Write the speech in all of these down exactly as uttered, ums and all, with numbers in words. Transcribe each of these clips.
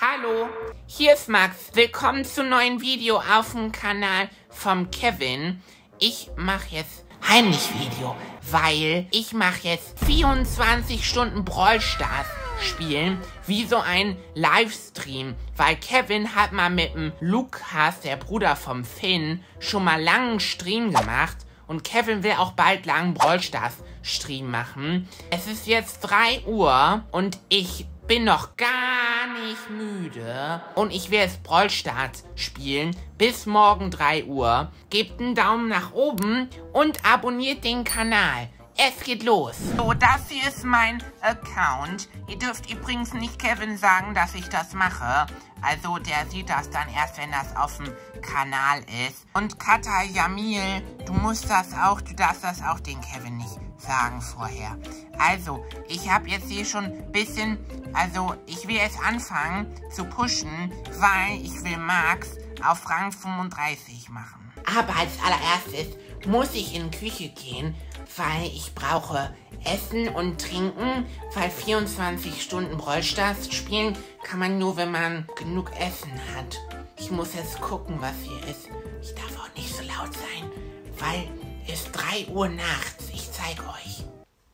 Hallo, hier ist Max. Willkommen zu einem neuen Video auf dem Kanal vom Kevin. Ich mache jetzt Heimlich-Video, weil ich mache jetzt vierundzwanzig Stunden Brawl Stars spielen, wie so ein Livestream. Weil Kevin hat mal mit dem Lukas, der Bruder vom Finn, schon mal langen Stream gemacht. Und Kevin will auch bald langen Brawl Stars Stream machen. Es ist jetzt drei Uhr und ich bin noch gar nicht müde. Und ich will jetzt Brawl Stars spielen bis morgen drei Uhr. Gebt einen Daumen nach oben und abonniert den Kanal. Es geht los. So, das hier ist mein Account. Ihr dürft übrigens nicht Kevin sagen, dass ich das mache. Also, der sieht das dann erst, wenn das auf dem Kanal ist. Und Kata Jamil, du musst das auch, du darfst das auch den Kevin nicht sagen vorher. Also, ich habe jetzt hier schon ein bisschen, also, ich will jetzt anfangen zu pushen, weil ich will Max auf Rang fünfunddreißig machen. Aber als allererstes muss ich in die Küche gehen, weil ich brauche Essen und Trinken, weil vierundzwanzig Stunden Brawl Stars spielen kann man nur, wenn man genug Essen hat. Ich muss jetzt gucken, was hier ist. Ich darf auch nicht so laut sein, weil es drei Uhr nachts. Ich zeige euch.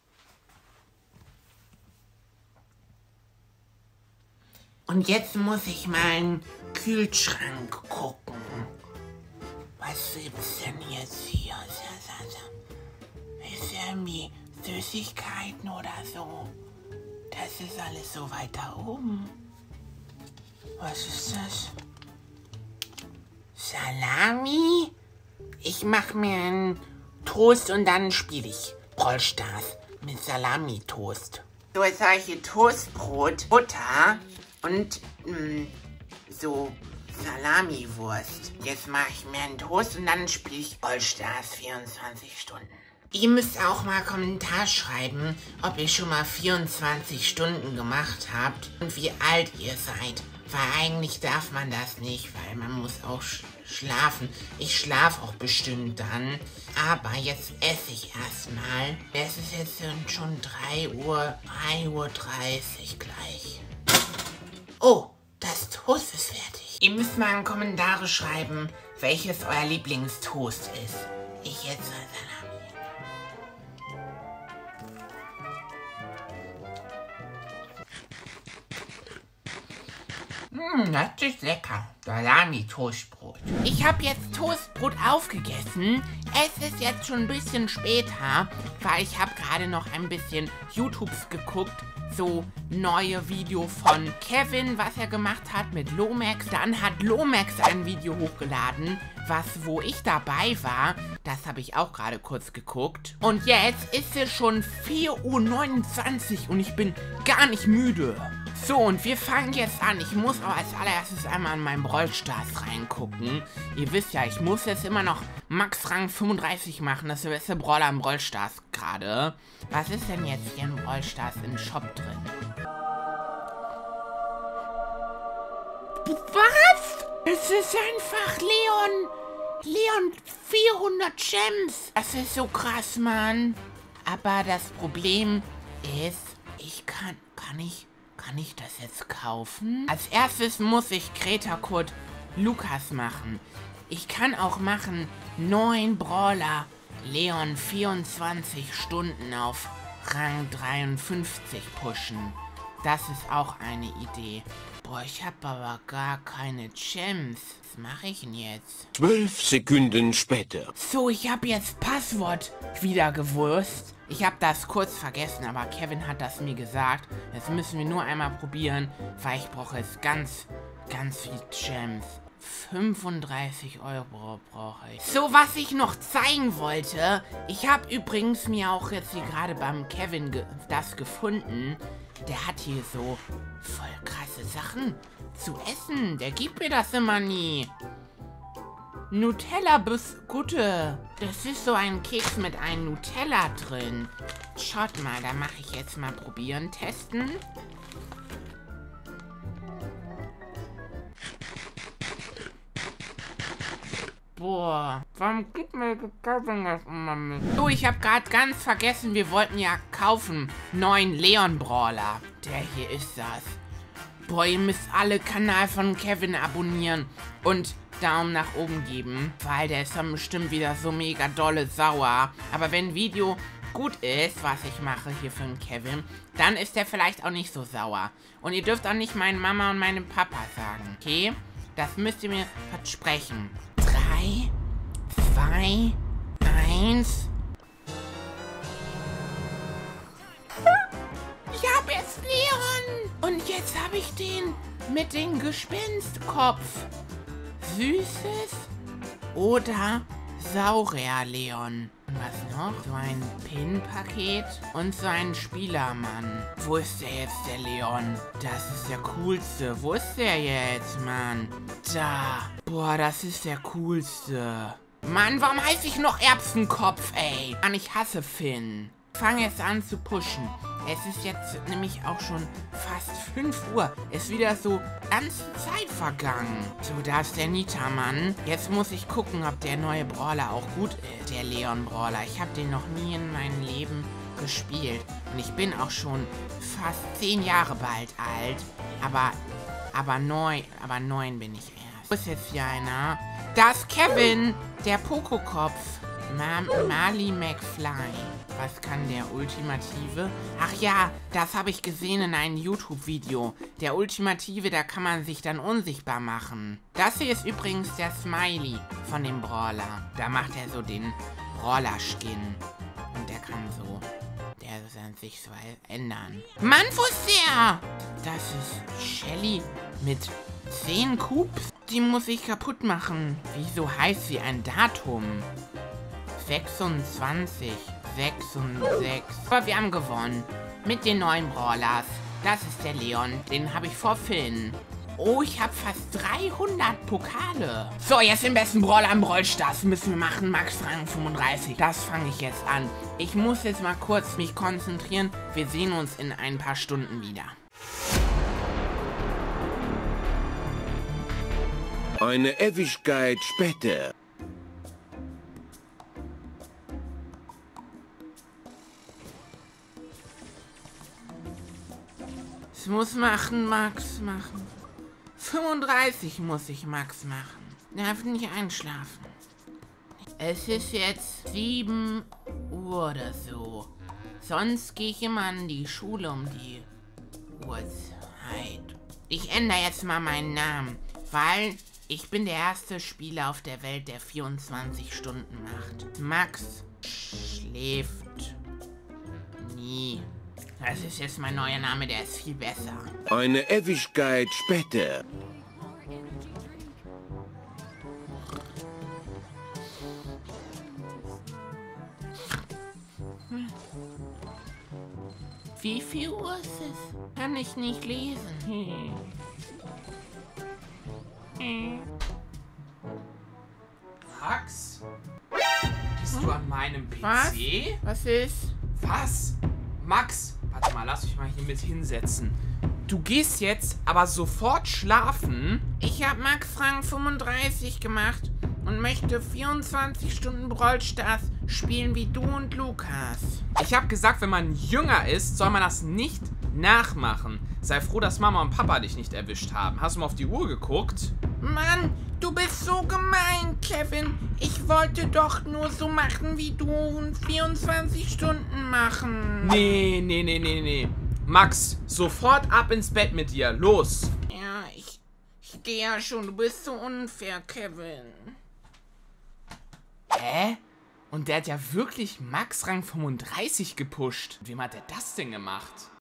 Und jetzt muss ich mal in den Kühlschrank gucken. Was gibt's denn jetzt hier? Ist irgendwie Süßigkeiten oder so? Das ist alles so weit da oben. Was ist das? Salami? Ich mache mir einen Toast und dann spiele ich Brawl Stars mit Salami-Toast. So, jetzt habe ich hier Toastbrot, Butter und mh, so Salami-Wurst. Jetzt mache ich mir einen Toast und dann spiele ich Brawl Stars vierundzwanzig Stunden. Ihr müsst auch mal Kommentar schreiben, ob ihr schon mal vierundzwanzig Stunden gemacht habt und wie alt ihr seid. Weil eigentlich darf man das nicht, weil man muss auch sch schlafen. Ich schlafe auch bestimmt dann. Aber jetzt esse ich erstmal. Es ist jetzt schon drei Uhr, drei Uhr dreißig gleich. Oh, das Toast ist fertig. Ihr müsst mal in Kommentare schreiben, welches euer Lieblingstoast ist. Ich jetzt mal Salami. Mmh, das ist lecker. Salami-Toastbrot. Ich habe jetzt Toastbrot aufgegessen. Es ist jetzt schon ein bisschen später, weil ich habe gerade noch ein bisschen YouTubes geguckt. So neue Video von Kevin, was er gemacht hat mit Lomax. Dann hat Lomax ein Video hochgeladen, was, wo ich dabei war. Das habe ich auch gerade kurz geguckt. Und jetzt ist es schon vier Uhr neunundzwanzig und ich bin gar nicht müde. So, und wir fangen jetzt an. Ich muss aber als allererstes einmal in meinen Brawl Stars reingucken. Ihr wisst ja, ich muss jetzt immer noch Max Rang fünfunddreißig machen. Das ist der beste Brawler im Brawl Stars gerade. Was ist denn jetzt hier in Brawl Stars im Shop drin? Was? Es ist einfach Leon. Leon vierhundert Gems. Das ist so krass, Mann. Aber das Problem ist, ich kann, kann ich... Kann ich das jetzt kaufen? Als erstes muss ich Greta Kurt Lukas machen. Ich kann auch machen neun Brawler Leon vierundzwanzig Stunden auf Rang dreiundfünfzig pushen. Das ist auch eine Idee. Boah, ich habe aber gar keine Gems. Was mache ich denn jetzt? Zwölf Sekunden später. So, ich habe jetzt Passwort wieder gewusst. Ich habe das kurz vergessen, aber Kevin hat das mir gesagt. Jetzt müssen wir nur einmal probieren, weil ich brauche jetzt ganz, ganz viel Gems. fünfunddreißig Euro brauche ich. So, was ich noch zeigen wollte. Ich habe übrigens mir auch jetzt hier gerade beim Kevin ge das gefunden. Der hat hier so voll krasse Sachen zu essen. Der gibt mir das immer nie. Nutella-Biskutte. Das ist so ein Keks mit einem Nutella drin. Schaut mal, da mache ich jetzt mal probieren, testen. Boah, warum gibt mir Kevin das immer mit? So, ich habe gerade ganz vergessen, wir wollten ja kaufen. Neuen Leon Brawler. Der hier ist das. Boah, ihr müsst alle Kanal von Kevin abonnieren und Daumen nach oben geben, weil der ist dann bestimmt wieder so mega dolle sauer. Aber wenn ein Video gut ist, was ich mache hier für den Kevin, dann ist der vielleicht auch nicht so sauer. Und ihr dürft auch nicht meine Mama und meinem Papa sagen, okay? Das müsst ihr mir versprechen. Drei, zwei, eins. Ich hab es, Leon! Und jetzt habe ich den mit dem Gespenstkopf. Süßes oder Saurier, Leon. Und was noch? So ein Pin-Paket und so ein Spielermann. Wo ist der jetzt, der Leon? Das ist der coolste. Wo ist der jetzt, Mann? Da. Boah, das ist der coolste. Mann, warum heiße ich noch Erbsenkopf, ey? Mann, ich hasse Finn. Ich fange jetzt an zu pushen. Es ist jetzt nämlich auch schon fast fünf Uhr. Es ist wieder so ganze Zeit vergangen. So, da ist der Nita-Mann. Jetzt muss ich gucken, ob der neue Brawler auch gut ist. Der Leon-Brawler. Ich habe den noch nie in meinem Leben gespielt. Und ich bin auch schon fast zehn Jahre bald alt. Aber, aber neun, aber neun bin ich erst. Wo ist jetzt hier einer? Da ist Kevin, der Pokokopf. Ma Marley McFly. Was kann der Ultimative? Ach ja, das habe ich gesehen in einem YouTube-Video. Der Ultimative, da kann man sich dann unsichtbar machen. Das hier ist übrigens der Smiley von dem Brawler. Da macht er so den Brawler-Skin. Und der kann so, der kann sich so ändern. Mann, wo ist der? Das ist Shelly mit zehn Cubes. Die muss ich kaputt machen. Wieso heißt sie ein Datum? sechsundzwanzig, sechs und sechs. Aber wir haben gewonnen. Mit den neuen Brawlers. Das ist der Leon. Den habe ich vor Finn. Oh, ich habe fast dreihundert Pokale. So, jetzt den besten Brawler am Brawl-Stars müssen wir machen. Max Rang fünfunddreißig. Das fange ich jetzt an. Ich muss jetzt mal kurz mich konzentrieren. Wir sehen uns in ein paar Stunden wieder. Eine Ewigkeit später. Ich muss machen, Max machen. fünfunddreißig muss ich Max machen. Darf nicht einschlafen. Es ist jetzt sieben Uhr oder so. Sonst gehe ich immer an die Schule um die Uhrzeit. Ich ändere jetzt mal meinen Namen, weil ich bin der erste Spieler auf der Welt, der vierundzwanzig Stunden macht. Max schläft nie. Das ist jetzt mein neuer Name, der ist viel besser. Eine Ewigkeit später. Wie viel Uhr ist es? Kann ich nicht lesen. Max? Bist du an meinem P C? Was? Was ist? Was? Max, warte mal, lass mich mal hier mit hinsetzen. Du gehst jetzt aber sofort schlafen. Ich habe Max Rang fünfunddreißig gemacht und möchte vierundzwanzig Stunden Brawl Stars spielen wie du und Lukas. Ich habe gesagt, wenn man jünger ist, soll man das nicht nachmachen. Sei froh, dass Mama und Papa dich nicht erwischt haben. Hast du mal auf die Uhr geguckt? Mann, du bist so gemein, Kevin. Ich wollte doch nur so machen wie du und vierundzwanzig Stunden machen. Nee, nee, nee, nee, nee. Max, sofort ab ins Bett mit dir. Los. Ja, ich, ich gehe ja schon. Du bist so unfair, Kevin. Hä? Und der hat ja wirklich Max Rang fünfunddreißig gepusht. Wem hat er das denn gemacht?